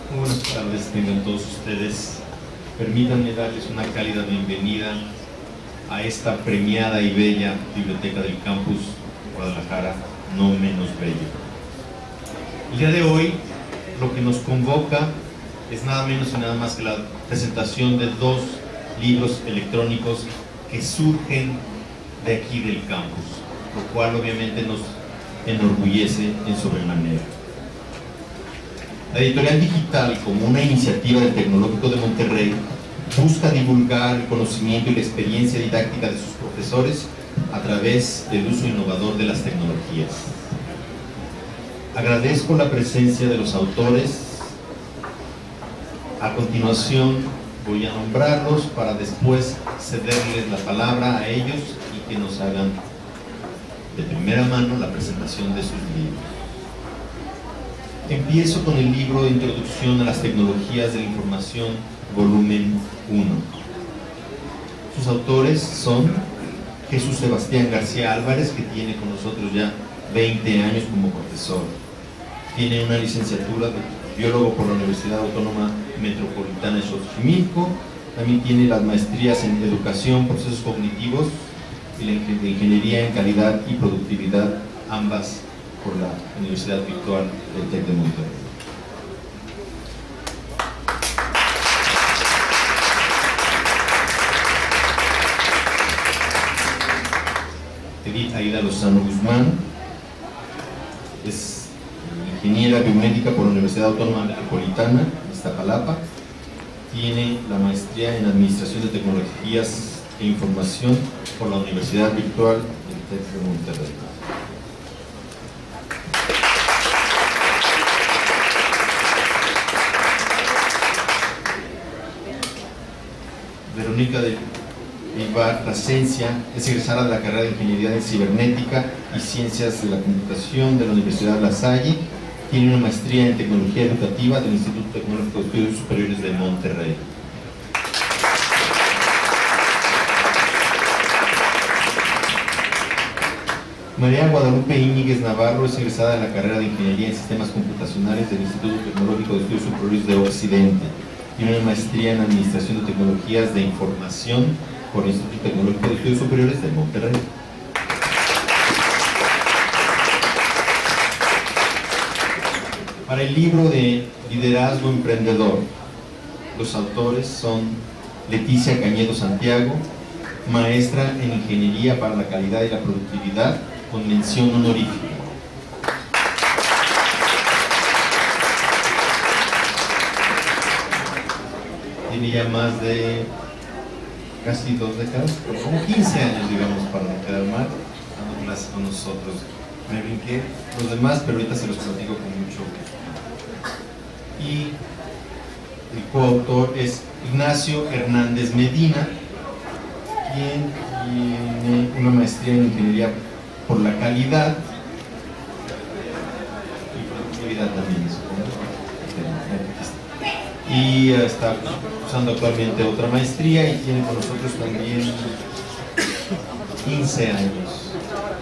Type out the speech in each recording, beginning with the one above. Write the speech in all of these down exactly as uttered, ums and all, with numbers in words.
Muy buenas tardes, tengan todos ustedes. Permítanme darles una cálida bienvenida a esta premiada y bella biblioteca del campus Guadalajara, no menos bella. El día de hoy lo que nos convoca es nada menos y nada más que la presentación de dos libros electrónicos que surgen de aquí del campus, lo cual obviamente nos enorgullece en sobremanera. La editorial digital, como una iniciativa del Tecnológico de Monterrey, busca divulgar el conocimiento y la experiencia didáctica de sus profesores a través del uso innovador de las tecnologías. Agradezco la presencia de los autores. A continuación voy a nombrarlos para después cederles la palabra a ellos y que nos hagan de primera mano la presentación de sus libros. Empiezo con el libro de Introducción a las Tecnologías de la Información, volumen uno. Sus autores son Jesús Sebastián García Álvarez, que tiene con nosotros ya veinte años como profesor. Tiene una licenciatura de biólogo por la Universidad Autónoma Metropolitana de Xochimilco. También tiene las maestrías en Educación, Procesos Cognitivos y la Ingeniería en Calidad y Productividad, ambas por la Universidad Virtual del TEC de Monterrey. Edith Aida Lozano Guzmán es ingeniera biomédica por la Universidad Autónoma Metropolitana de Iztapalapa. Tiene la maestría en Administración de Tecnologías e Información por la Universidad Virtual del TEC de Monterrey. Verónica de Ibar Plasencia es egresada de la carrera de Ingeniería en Cibernética y Ciencias de la Computación de la Universidad La Salle. Tiene una maestría en Tecnología Educativa del Instituto Tecnológico de Estudios Superiores de Monterrey. María Guadalupe Íñiguez Navarro es egresada de la carrera de Ingeniería en Sistemas Computacionales del Instituto Tecnológico de Estudios Superiores de Occidente. Tiene una maestría en Administración de Tecnologías de Información por el Instituto Tecnológico de Estudios Superiores de Monterrey. Para el libro de Liderazgo Emprendedor, los autores son Leticia Cañedo Santiago, maestra en Ingeniería para la Calidad y la Productividad, con mención honorífica. Tiene ya más de casi dos décadas, como quince años, digamos, para no quedar mal, dando clases con nosotros. Me brinqué los demás, pero ahorita se los platico con mucho gusto. Y el coautor es Ignacio Hernández Medina, quien tiene una maestría en Ingeniería por la Calidad y Productividad también, y está usando actualmente otra maestría y tiene con nosotros también quince años.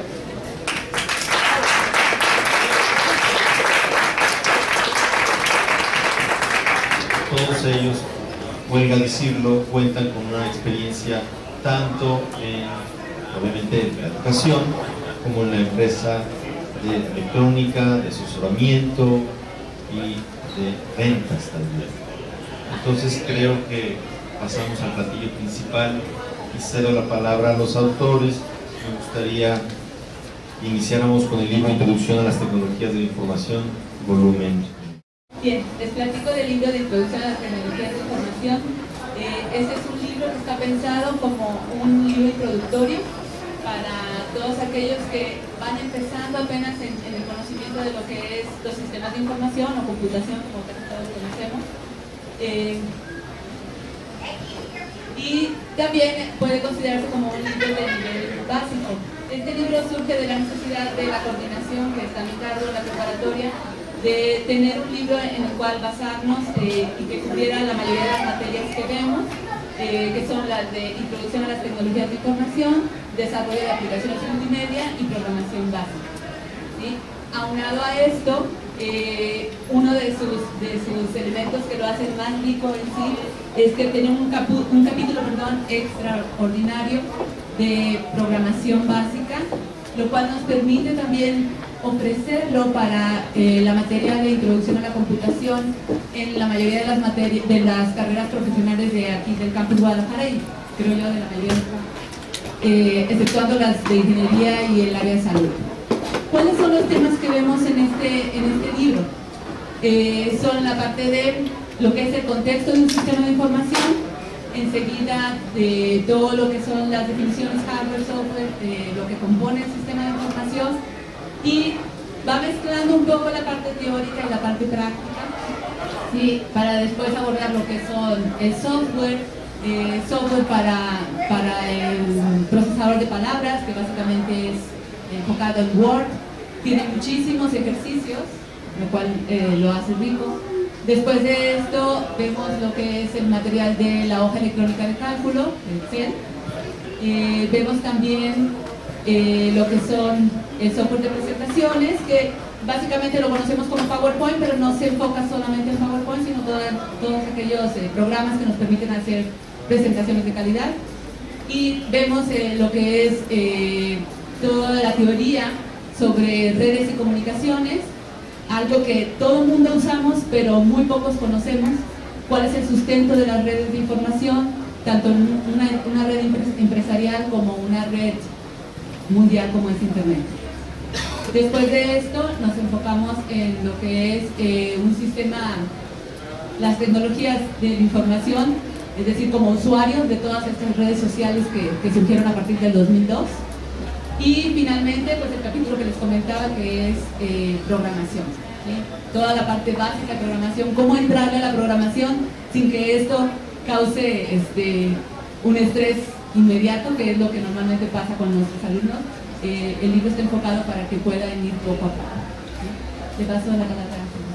Todos ellos, huelga decirlo, cuentan con una experiencia tanto en, obviamente, en la educación como en la empresa de electrónica, de asesoramiento y de ventas también. Entonces creo que pasamos al platillo principal y cedo la palabra a los autores. Me gustaría que iniciáramos con el libro Introducción a las Tecnologías de la Información, volumen. Bien, les platico del libro de Introducción a las Tecnologías de la Información. Eh, este es un libro que está pensado como un libro introductorio para todos aquellos que van empezando apenas en, en el conocimiento de lo que es los sistemas de información o computación, como todos conocemos. Eh, y también puede considerarse como un libro de nivel básico. Este libro surge de la necesidad de la coordinación que está a mi cargo en la preparatoria, de tener un libro en el cual basarnos eh, y que cubriera la mayoría de las materias que vemos, eh, que son las de Introducción a las Tecnologías de Información, Desarrollo de Aplicaciones Multimedia y Programación Básica. ¿Sí? Aunado a esto, Eh, uno de sus, de sus elementos que lo hacen más rico en sí es que tiene un, capu, un capítulo perdón, extraordinario de programación básica, lo cual nos permite también ofrecerlo para eh, la materia de introducción a la computación en la mayoría de las, materias, de las carreras profesionales de aquí del campus Guadalajara y creo yo de la mayoría de eh, exceptuando las de ingeniería y el área de salud. ¿Cuáles son los temas que vemos en este, en este libro? Eh, son la parte de lo que es el contexto de un sistema de información, enseguida de todo lo que son las definiciones hardware, software, de lo que compone el sistema de información, y va mezclando un poco la parte teórica y la parte práctica, ¿sí? Para después abordar lo que son el software, eh, software para, para el procesador de palabras, que básicamente es enfocado en Word, tiene muchísimos ejercicios, lo cual eh, lo hace rico. Después de esto vemos lo que es el material de la hoja electrónica de cálculo, el Excel. Eh, vemos también eh, lo que son el software de presentaciones, que básicamente lo conocemos como PowerPoint, pero no se enfoca solamente en PowerPoint, sino toda, todos aquellos eh, programas que nos permiten hacer presentaciones de calidad. Y vemos eh, lo que es eh, toda la teoría sobre redes y comunicaciones, algo que todo el mundo usamos, pero muy pocos conocemos, cuál es el sustento de las redes de información, tanto en una, una red empresarial como una red mundial como es Internet. Después de esto nos enfocamos en lo que es eh, un sistema, las tecnologías de la información, es decir, como usuarios de todas estas redes sociales que, que surgieron a partir del dos mil dos. Y finalmente, pues el capítulo que les comentaba, que es eh, programación, ¿sí? Toda la parte básica de programación, cómo entrarle a la programación sin que esto cause este, un estrés inmediato, que es lo que normalmente pasa con nuestros alumnos. Eh, el libro está enfocado para que puedan ir poco a poco, ¿sí? Le paso la palabra.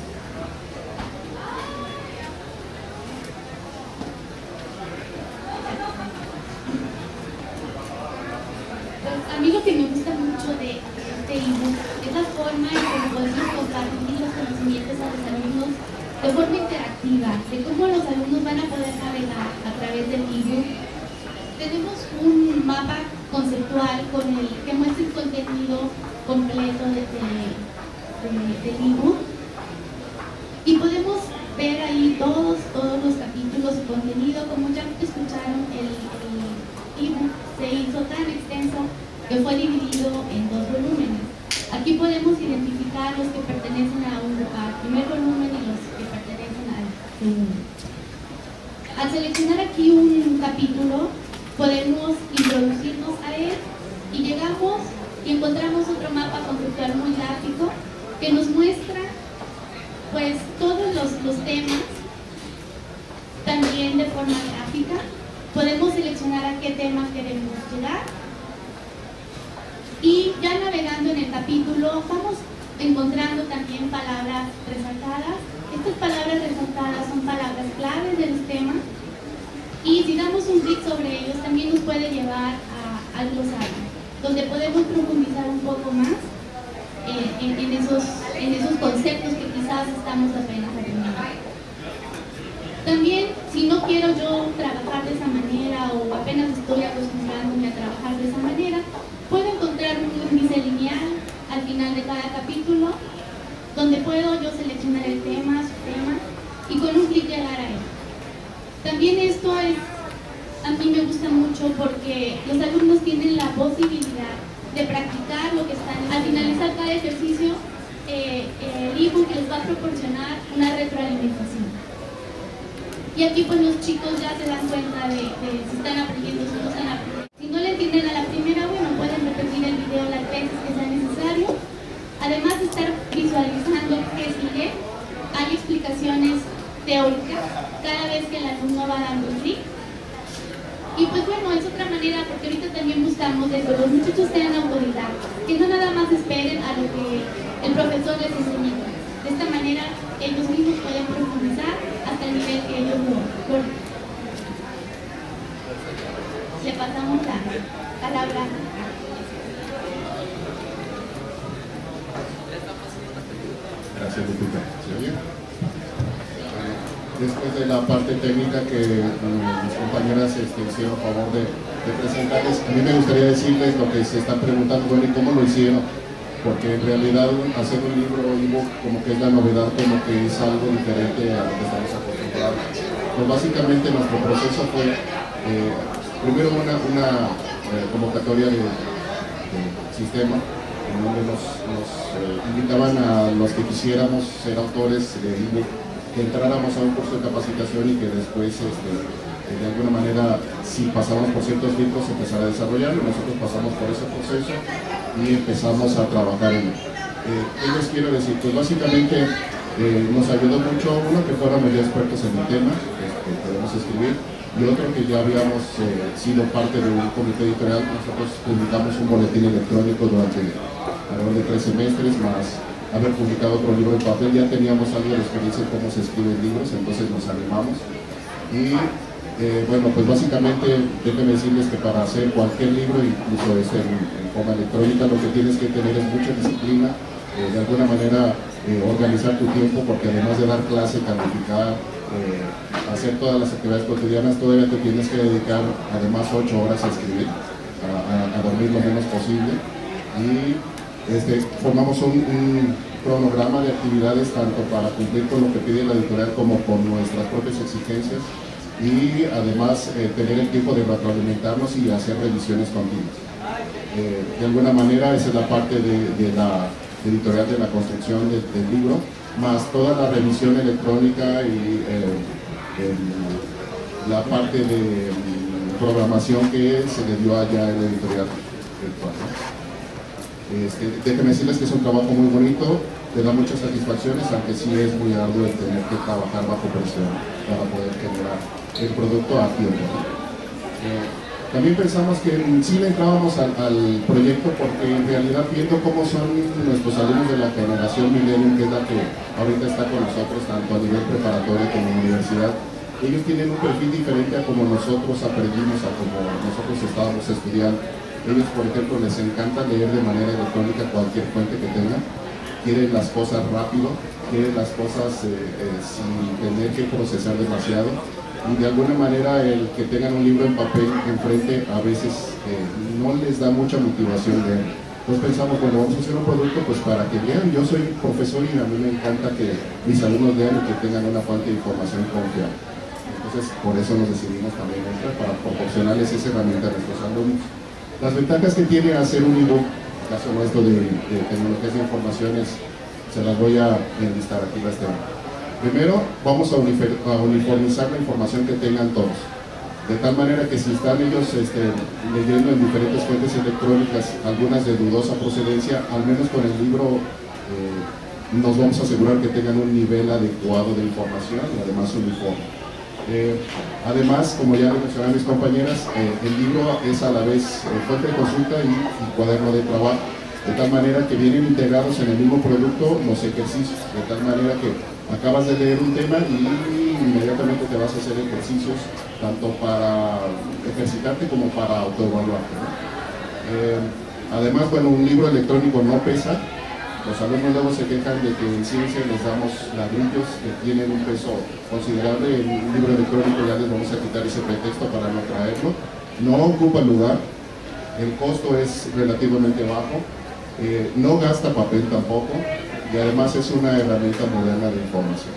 A mí lo que me gusta mucho de este ebook es la forma en cómo podemos compartir los conocimientos a los alumnos de forma interactiva, de cómo los alumnos van a poder navegar a través del ebook. Tenemos un mapa conceptual con el que muestra el contenido completo de, de, de, del ebook y podemos ver ahí todos, todos los capítulos y contenido. Como ya escucharon, el, el ebook se hizo tan extenso que fue dividido en dos volúmenes. Aquí podemos identificar los que pertenecen a un, al primer volumen y los que pertenecen al segundo. Al seleccionar aquí un capítulo, podemos introducirnos a él y llegamos y encontramos otro mapa conceptual muy gráfico que nos muestra pues todos los, los temas, también de forma gráfica. Podemos seleccionar a qué tema queremos llegar. Y ya navegando en el capítulo vamos encontrando también palabras resaltadas. Estas palabras resaltadas son palabras claves de los temas y si damos un clic sobre ellos también nos puede llevar a, al glosario, donde podemos profundizar un poco más eh, en, en, esos, en esos conceptos que quizás estamos apenas aprendiendo. También, si no quiero yo trabajar de esa manera o apenas estoy acostumbrándome a trabajar de esa manera, puedo encontrar un índice lineal al final de cada capítulo, donde puedo yo seleccionar el tema, su tema, y con un clic llegar a él. También esto es, a mí me gusta mucho porque los alumnos tienen la posibilidad de practicar lo que están. Al finalizar cada ejercicio, eh, el ebook les va a proporcionar una retroalimentación. Y aquí pues los chicos ya se dan cuenta de, de si están aprendiendo, si no están aprendiendo. Si no le entienden a la primera, bueno, pueden repetir el video las veces que sea necesario. Además de estar visualizando qué sigue, hay explicaciones teóricas cada vez que el alumno va dando clic. Y pues bueno, es otra manera, porque ahorita también buscamos de que los muchachos sean autodidactas, que no nada más esperen a lo que el profesor les enseñe. De esta manera ellos mismos pueden profundizar hasta el nivel que ellos lo logren. Le pasamos la palabra. Gracias, después de la parte técnica que uh, mis compañeras este, hicieron favor de, de presentarles, a mí me gustaría decirles lo que se están preguntando, bueno, ¿y cómo lo hicieron? Porque en realidad hacer un libro ebook como que es la novedad, como que es algo diferente a lo que estamos acostumbrados. Pues básicamente nuestro proceso fue eh, primero una, una eh, convocatoria de, de sistema, en donde nos, nos eh, invitaban a los que quisiéramos ser autores de ebook, que entráramos a un curso de capacitación y que después este, de alguna manera, si pasamos por ciertos filtros, empezar a desarrollarlo. Nosotros pasamos por ese proceso y empezamos a trabajar en él. Eh, ¿Qué les quiero decir? Pues básicamente eh, nos ayudó mucho uno que fuéramos ya expertos en el tema, que, que podemos escribir, y otro que ya habíamos eh, sido parte de un comité editorial. Nosotros publicamos un boletín electrónico durante alrededor de tres semestres, más haber publicado otro libro en papel. Ya teníamos algo de experiencia en cómo se escriben libros, entonces nos animamos. Y Eh, bueno, pues básicamente déjenme decirles que para hacer cualquier libro, incluso este en, en forma electrónica, lo que tienes que tener es mucha disciplina, eh, de alguna manera eh, organizar tu tiempo, porque además de dar clase, calificar, eh, hacer todas las actividades cotidianas, todavía te tienes que dedicar además ocho horas a escribir, a, a, a dormir lo menos posible. Y este, formamos un, un cronograma de actividades tanto para cumplir con lo que pide la editorial como con nuestras propias exigencias, y además eh, tener el tiempo de retroalimentarnos y hacer revisiones continuas. Eh, de alguna manera esa es la parte de, de la editorial de la construcción de, del libro, más toda la revisión electrónica y eh, el, la parte de um, programación que se le dio allá en la editorial virtual, ¿no? Este, déjenme decirles que es un trabajo muy bonito, te da muchas satisfacciones, aunque sí es muy arduo el tener que trabajar bajo presión para poder generar el producto a tiempo. Eh, también pensamos que sí le entrábamos al, al proyecto porque en realidad, viendo cómo son nuestros alumnos de la generación Millennium, que es la que ahorita está con nosotros tanto a nivel preparatorio como en universidad, ellos tienen un perfil diferente a como nosotros aprendimos, a como nosotros estábamos estudiando. Ellos, por ejemplo, les encanta leer de manera electrónica cualquier fuente que tengan, quieren las cosas rápido, quieren las cosas eh, eh, sin tener que procesar demasiado, y de alguna manera el que tengan un libro en papel enfrente a veces eh, no les da mucha motivación de él. Entonces pensamos, bueno, vamos a hacer un producto pues para que lean. Yo soy profesor y a mí me encanta que mis alumnos lean y que tengan una fuente de información confiable. Entonces por eso nos decidimos también entrar, para proporcionarles esa herramienta a nuestros alumnos. Las ventajas que tiene hacer un ebook, en el caso nuestro de, de tecnologías de informaciones, se las voy a enlistar aquí las tengo. Primero, vamos a uniformizar la información que tengan todos, de tal manera que si están ellos este, leyendo en diferentes fuentes electrónicas, algunas de dudosa procedencia, al menos con el libro eh, nos vamos a asegurar que tengan un nivel adecuado de información y además uniforme. Eh, además, como ya lo mencionaron mis compañeras, eh, el libro es a la vez eh, fuente de consulta y, y cuaderno de trabajo, de tal manera que vienen integrados en el mismo producto los ejercicios, de tal manera que acabas de leer un tema y inmediatamente te vas a hacer ejercicios tanto para ejercitarte como para autoevaluarte, ¿no? Eh, además, bueno, un libro electrónico no pesa. Los alumnos luego se quejan de que en ciencia les damos ladrillos que tienen un peso considerable. En un libro electrónico ya les vamos a quitar ese pretexto para no traerlo. No ocupa lugar, el costo es relativamente bajo, eh, no gasta papel tampoco, y además es una herramienta moderna de información.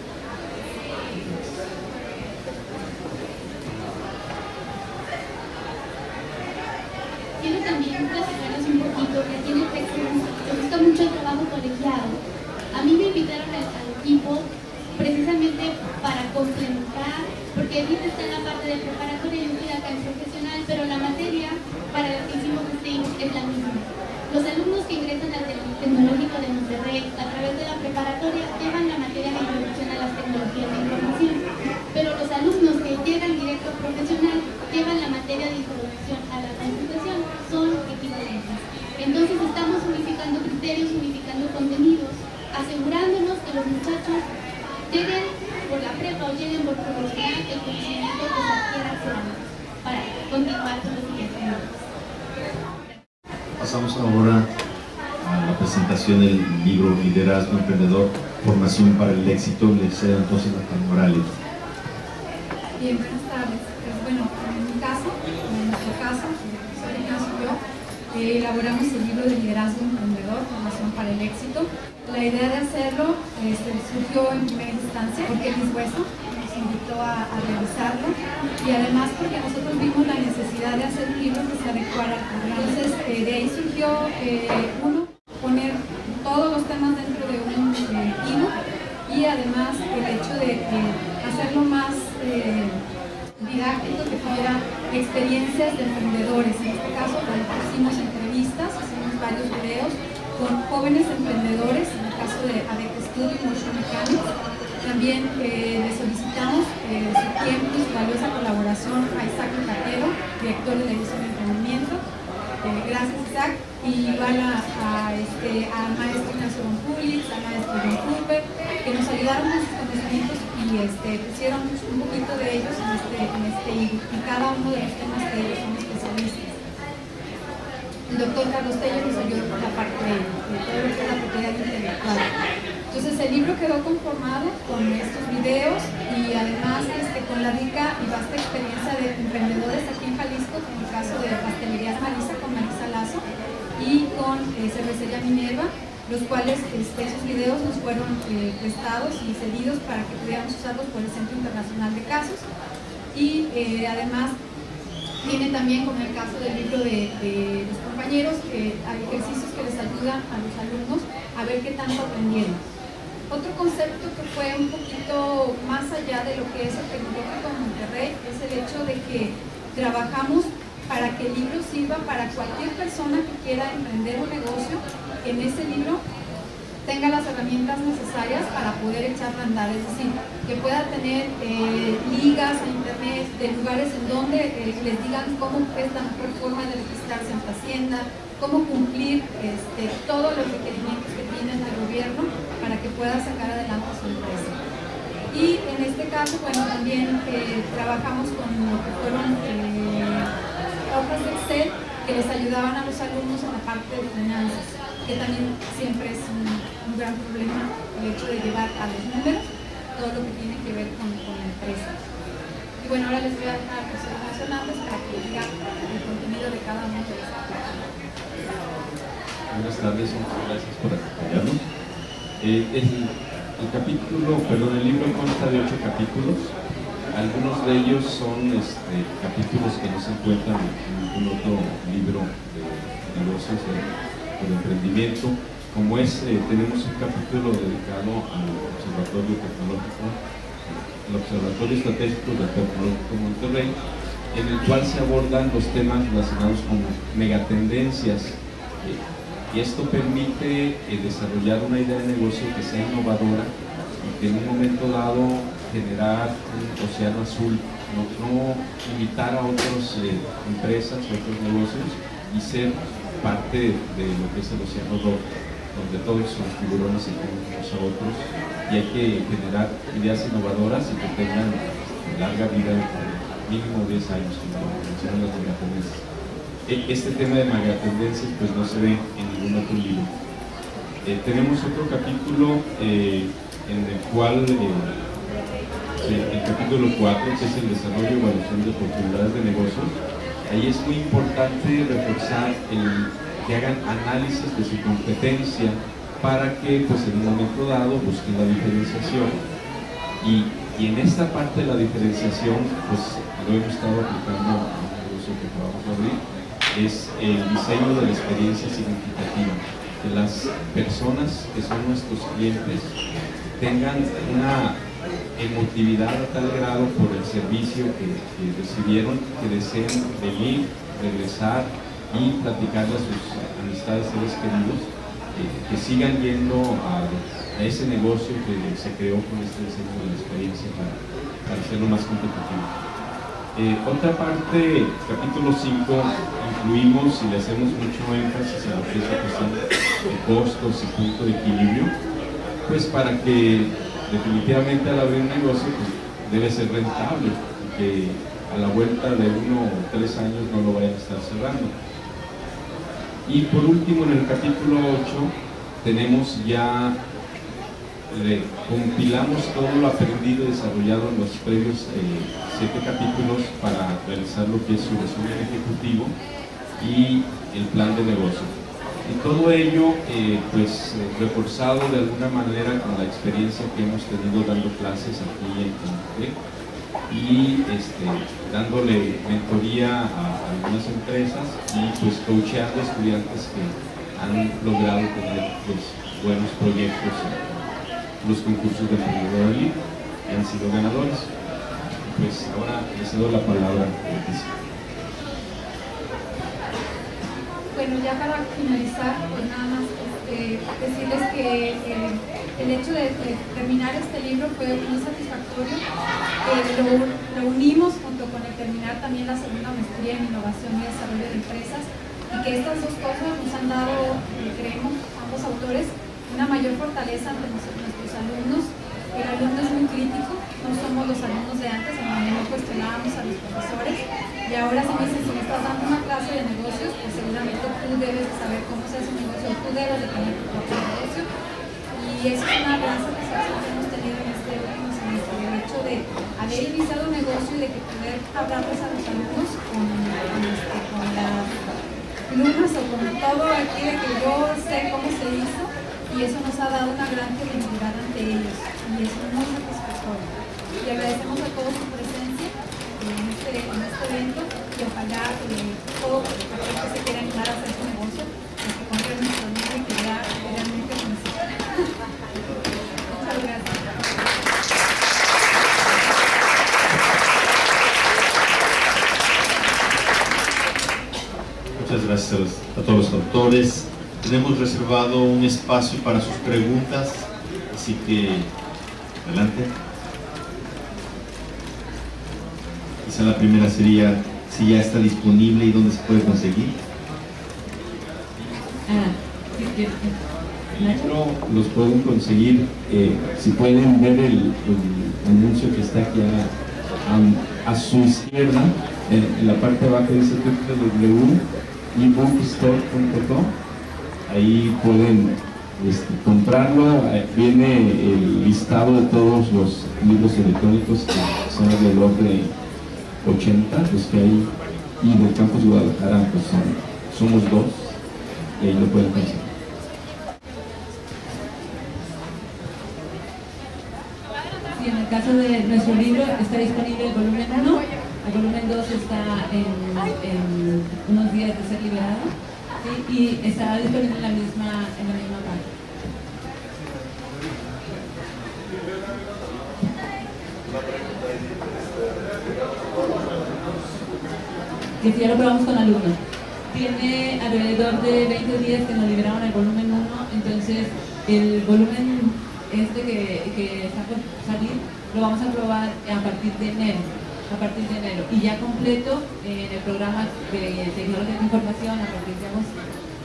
Quiero también platicarles un poquito que aquí en el texto me gusta mucho el trabajo colegiado. A mí me invitaron al, al equipo precisamente para complementar, porque ahorita está en la parte de preparatoria y una acá en profesional, pero la materia para la que hicimos este es la misma. Los alumnos que ingresan al Tecnológico de Monterrey a través de la preparatoria llevan la materia de introducción a las tecnologías de información, pero los alumnos que llegan directo a profesional llevan la materia de introducción a la computación, son equivalentes. Entonces estamos unificando criterios, unificando contenidos, asegurándonos que los muchachos lleguen por la prepa o lleguen por profesional el conocimiento que se adquiera para continuar con los siguientes niveles. Pasamos ahora a la presentación del libro Liderazgo Emprendedor, formación para el éxito. Les cedo entonces a Tania Morales. Bien, buenas tardes. Pues bueno, en mi caso, en nuestro caso, soy Ignacio y yo, eh, elaboramos el libro de liderazgo emprendedor, formación para el éxito. La idea de hacerlo este, surgió en primera instancia porque Luis Hueso nos invitó a, a realizarlo, y además porque nosotros vimos la necesidad de hacer un libro que se adecuara al programa. Entonces, eh, de ahí surgió, eh, uno, poner todos los temas dentro de un eh, ebook, y además el hecho de eh, hacerlo más eh, didáctico, que tuviera experiencias de emprendedores. En este caso, bueno, hicimos entrevistas, hicimos varios videos con jóvenes emprendedores, en el caso de A D E C Studio Motion Mechanics. También eh, le solicitamos eh, su tiempo y su valiosa colaboración a Isaac Lucatero, director de la División de Emprendimiento. Eh, gracias, Isaac. Y igual a, a, este, a maestro Ignacio Bonpulitz, a maestro John Cooper, que nos ayudaron con sus conocimientos y este, pusieron un poquito de ellos en este, en este ebook, y cada uno de los temas que ellos son especialistas. El doctor Carlos Tello nos ayudó con la parte de, de todo lo que es la propiedad intelectual. Entonces el libro quedó conformado con estos videos, y además este, con la rica y vasta experiencia de emprendedores aquí en Jalisco, como el caso de Pastelerías Marisa con Marisa Lazo, y con eh, Cervecería Minerva, los cuales este, esos videos nos fueron eh, prestados y cedidos para que pudiéramos usarlos por el Centro Internacional de Casos. Y eh, además tiene también, como en el caso del libro de, de los compañeros, que hay ejercicios que les ayudan a los alumnos a ver qué tanto aprendieron. Otro concepto que fue un poquito más allá de lo que es el Tecnológico de Monterrey es el hecho de que trabajamos para que el libro sirva para cualquier persona que quiera emprender un negocio. En ese libro tenga las herramientas necesarias para poder echarla a andar, es decir, que pueda tener eh, ligas a internet de lugares en donde eh, les digan cómo es la mejor forma de registrarse en la Hacienda, cómo cumplir este, todos los requerimientos que tiene el gobierno para que pueda sacar adelante su empresa. Y en este caso, bueno, también eh, trabajamos con lo que fueron eh, hojas de Excel que les ayudaban a los alumnos en la parte de finanzas, que también siempre es un, un gran problema el hecho de llevar a los números todo lo que tiene que ver con, con la empresa. Y bueno, ahora les voy a dejar a José Ignacio Hernández para que diga el contenido de cada uno de los capítulos. Buenas tardes, muchas gracias por acompañarnos. Eh, el, el capítulo, perdón, el libro consta de ocho capítulos. Algunos de ellos son este, capítulos que no se encuentran en ningún otro libro de negocios de, de emprendimiento. Como es, eh, tenemos un capítulo dedicado al Observatorio Tecnológico, el Observatorio Estratégico del Tecnológico Monterrey, en el cual se abordan los temas relacionados con megatendencias. Eh, y esto permite eh, desarrollar una idea de negocio que sea innovadora y que en un momento dado generar un océano azul, no, no imitar a otras eh, empresas, a otros negocios, y ser parte de lo que es el océano rojo, donde todos son tiburones y unos a otros, y hay que generar ideas innovadoras y que tengan larga vida, de mínimo diez años, como mencionan las megatendencias. Este tema de megatendencias pues no se ve en ningún otro libro. Eh, tenemos otro capítulo eh, en el cual eh, el capítulo cuatro, que es el desarrollo y evaluación de oportunidades de negocios. Ahí es muy importante reforzar el que hagan análisis de su competencia para que pues, en un momento dado busquen la diferenciación. Y, y en esta parte de la diferenciación, pues lo hemos estado aplicando a un negocio que vamos a abrir, es el diseño de la experiencia significativa. Que las personas que son nuestros clientes tengan una emotividad a tal grado por el servicio que, que recibieron, que deseen venir, regresar y platicarle a sus amistades, seres queridos, eh, que sigan yendo a, a ese negocio que se creó con este diseño de la experiencia para, para hacerlo más competitivo. Eh, otra parte, capítulo cinco, incluimos y le hacemos mucho énfasis a lo que es la cuestión de costos y punto de equilibrio, pues para que definitivamente al abrir un negocio pues, debe ser rentable y que a la vuelta de uno o tres años no lo vayan a estar cerrando. Y por último, en el capítulo ocho tenemos ya compilamos todo lo aprendido y desarrollado en los previos eh, siete capítulos para realizar lo que es su resumen ejecutivo y el plan de negocio. Y todo ello eh, pues eh, reforzado de alguna manera con la experiencia que hemos tenido dando clases aquí en T E C y este, dándole mentoría a algunas empresas y pues coacheando estudiantes que han logrado tener pues, buenos proyectos en los concursos de emprendedor y han sido ganadores. Pues ahora les cedo la palabra a Leticia. Bueno, ya para finalizar, pues nada más este, decirles que eh, el hecho de, de terminar este libro fue muy satisfactorio. Eh, lo, lo unimos junto con el terminar también la segunda maestría en innovación y desarrollo de empresas, y que estas dos cosas nos han dado, eh, creemos, ambos autores, una mayor fortaleza ante nuestros, nuestros alumnos. El alumno es muy crítico, no somos los alumnos de antes, en donde no cuestionábamos a los profesores, y ahora si me dicen, si me estás dando una clase de negocios, pues seguramente tú debes de saber cómo se hace un negocio, tú debes de tener tu propio negocio, y eso es una gran satisfacción que hemos tenido en este último semestre, el hecho de haber iniciado un negocio y de que poder hablarles a los alumnos con, con, este, con las plumas o con todo aquí de que yo sé cómo se hizo, y eso nos ha dado una gran credibilidad ante ellos, y es muy satisfactorio. Y agradecemos a todos su presencia en este, en este evento, y ojalá eh, todo aquel que se quiera animar a hacer su negocio, pues que compren nuestro libro y que ya realmente lo necesitan. Muchas gracias. Muchas gracias a, los, a todos los autores. Tenemos reservado un espacio para sus preguntas, así que adelante. Quizá la primera sería si ya está disponible y dónde se puede conseguir. Ah, sí, sí, sí. Libro los pueden conseguir, eh, si pueden ver el, el anuncio que está aquí a, a, a su izquierda, en, en la parte de abajo dice doble u doble u doble u punto e bookstore punto com. Ahí pueden este, comprarlo. Viene el listado de todos los libros electrónicos que son alrededor de ochenta, los que hay, y del campus Guadalajara pues son, somos dos, y ahí lo pueden conseguir. Sí, en el caso de nuestro libro está disponible el volumen uno, el volumen dos está en, en unos días de ser liberado, ¿sí? Y está disponible en la misma, en la misma página. Que si ya lo probamos con alumnos. Tiene alrededor de veinte días que nos liberaron el volumen uno, entonces el volumen este que, que está por salir lo vamos a probar a partir de enero, a partir de enero, y ya completo en el programa de tecnología de información a partir de agosto.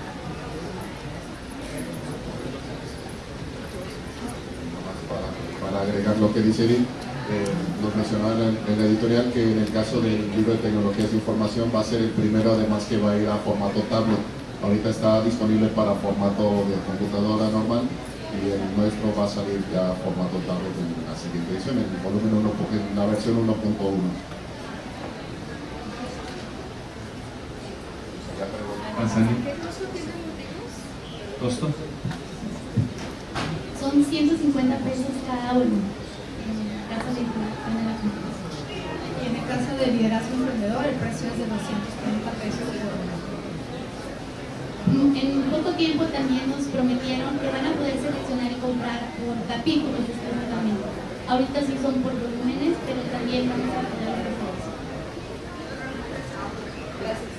Para, para agregar lo que dice Edith, Eh, nos mencionaba en, en la editorial que en el caso del libro de tecnologías de información va a ser el primero, además que va a ir a formato tablet. Ahorita está disponible para formato de computadora normal y el nuestro va a salir ya a formato tablet en la siguiente edición, en el volumen uno, en la versión uno punto uno. ¿Costo? Son ciento cincuenta pesos cada uno. Y en el caso de liderazgo emprendedor, el precio es de doscientos treinta pesos por uno. En poco tiempo también nos prometieron que van a poder seleccionar y comprar por capítulos específicamente. Ahorita sí son por volúmenes, pero también vamos a poder hacer eso. Gracias.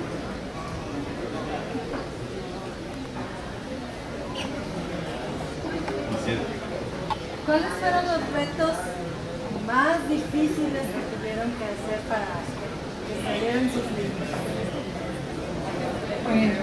¿Cuáles fueron los retos más difíciles que tuvieron que hacer para que salieran sus libros? Bueno,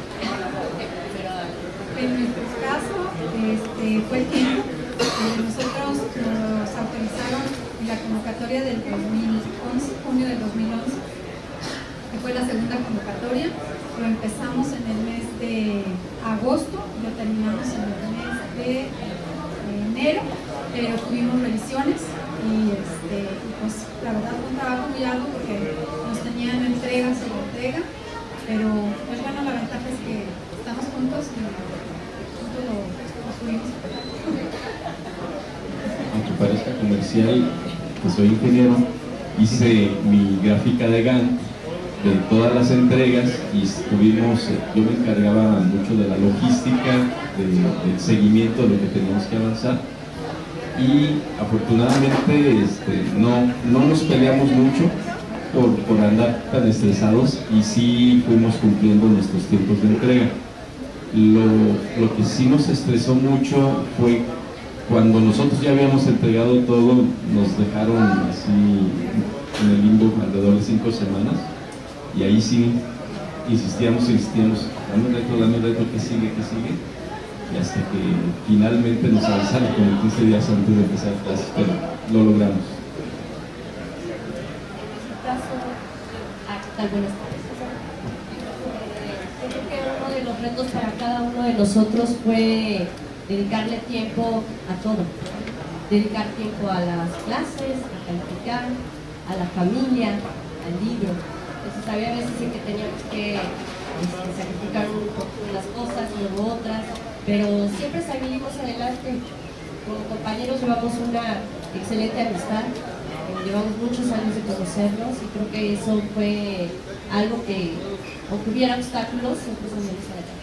en nuestro caso este, fue el tiempo. Eh, nosotros nos autorizaron en la convocatoria del dos mil once, junio del dos mil once, que fue la segunda convocatoria. Lo empezamos en el mes de agosto y lo terminamos en el mes de enero, pero tuvimos revisiones y, este, y pues la verdad fue un trabajo muy arduo porque nos tenían entrega sobre entrega, pero pues bueno, la ventaja es que estamos juntos y juntos lo, lo subimos. Aunque parezca comercial, pues soy ingeniero, hice mi gráfica de Gantt de todas las entregas y estuvimos, yo me encargaba mucho de la logística, de, del seguimiento de lo que teníamos que avanzar, y afortunadamente este, no, no nos peleamos mucho por, por andar tan estresados y sí fuimos cumpliendo nuestros tiempos de entrega. Lo, lo que sí nos estresó mucho fue cuando nosotros ya habíamos entregado todo, nos dejaron así en el limbo alrededor de cinco semanas. Y ahí sí insistíamos, insistíamos, dame reto, dame reto, ¿qué sigue, qué sigue? Y hasta que finalmente nos avisaron como quince días antes de empezar clases, pero lo logramos. Ah, ¿qué tal? Buenas tardes. Yo creo que uno de los retos para cada uno de nosotros fue dedicarle tiempo a todo. Dedicar tiempo a las clases, a calificar, a la familia, al libro. Entonces había veces en que teníamos que este, sacrificar un poco unas cosas, luego otras, pero siempre salimos adelante. Como compañeros llevamos una excelente amistad, eh, llevamos muchos años de conocernos y creo que eso fue algo que, aunque hubiera obstáculos, siempre salimos adelante.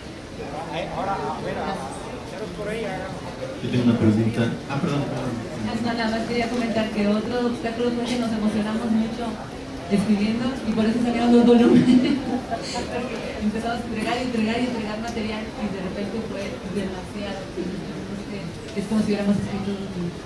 Yo tengo una pregunta. Ah, perdón. Nada más quería comentar que otro obstáculo fue que nos emocionamos mucho escribiendo y por eso salieron dos volúmenes. Empezamos a entregar y entregar y entregar material y de repente fue demasiado. Es como si hubiéramos escrito dos libros.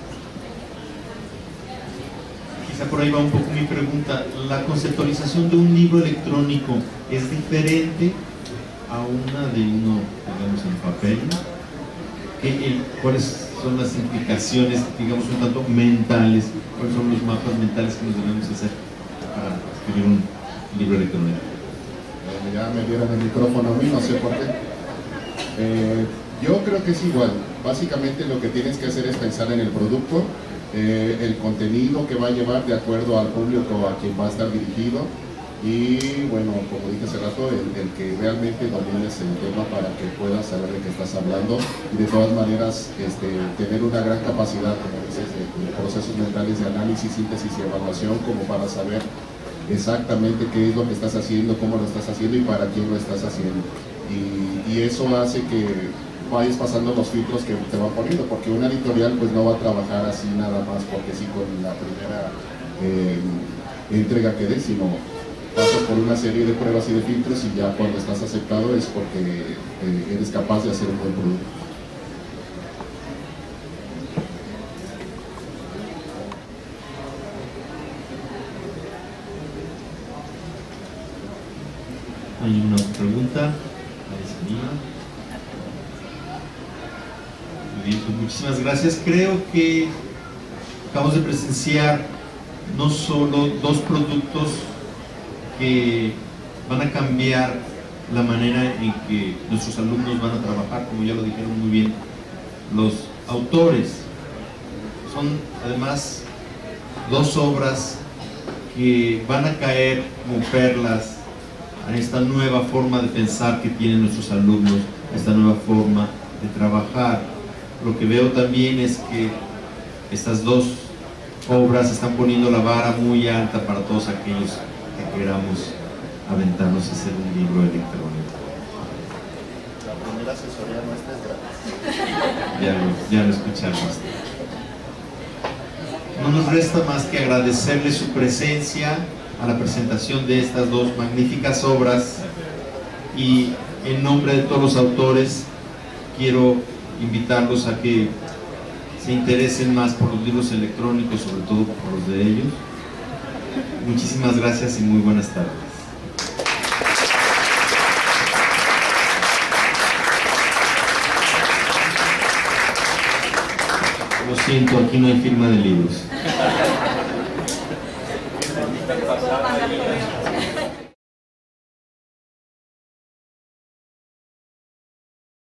Quizá por ahí va un poco mi pregunta. ¿La conceptualización de un libro electrónico es diferente a una de uno, digamos, en papel? ¿Qué, ¿Cuáles son las implicaciones, digamos, un tanto mentales? ¿Cuáles son los mapas mentales que nos debemos hacer para escribir un libro electrónico? Eh, ya me dieron el micrófono a mí, no sé por qué. Eh, yo creo que es igual. Básicamente lo que tienes que hacer es pensar en el producto, eh, el contenido que va a llevar de acuerdo al público a quien va a estar dirigido y, bueno, como dije hace rato, el, el que realmente domines el tema para que puedas saber de qué estás hablando y de todas maneras este, tener una gran capacidad, como dices, de, de procesos mentales de análisis, síntesis y evaluación como para saber exactamente qué es lo que estás haciendo, cómo lo estás haciendo y para quién lo estás haciendo. Y, y eso hace que vayas pasando los filtros que te van poniendo, porque una editorial pues no va a trabajar así nada más porque sí con la primera eh, entrega que des, sino pasas por una serie de pruebas y de filtros y ya cuando estás aceptado es porque eh, eres capaz de hacer un buen producto. Hay una pregunta. Muy bien, pues muchísimas gracias. Creo que acabamos de presenciar no solo dos productos que van a cambiar la manera en que nuestros alumnos van a trabajar, como ya lo dijeron muy bien los autores. Son además dos obras que van a caer como perlas en esta nueva forma de pensar que tienen nuestros alumnos, esta nueva forma de trabajar. Lo que veo también es que estas dos obras están poniendo la vara muy alta para todos aquellos que queramos aventarnos a hacer un libro electrónico. La primera asesoría nuestra es gratis. Ya lo, ya lo escuchamos. No nos resta más que agradecerle su presencia a la presentación de estas dos magníficas obras y en nombre de todos los autores quiero invitarlos a que se interesen más por los libros electrónicos, sobre todo por los de ellos. Muchísimas gracias y muy buenas tardes. Lo siento, aquí no hay firma de libros.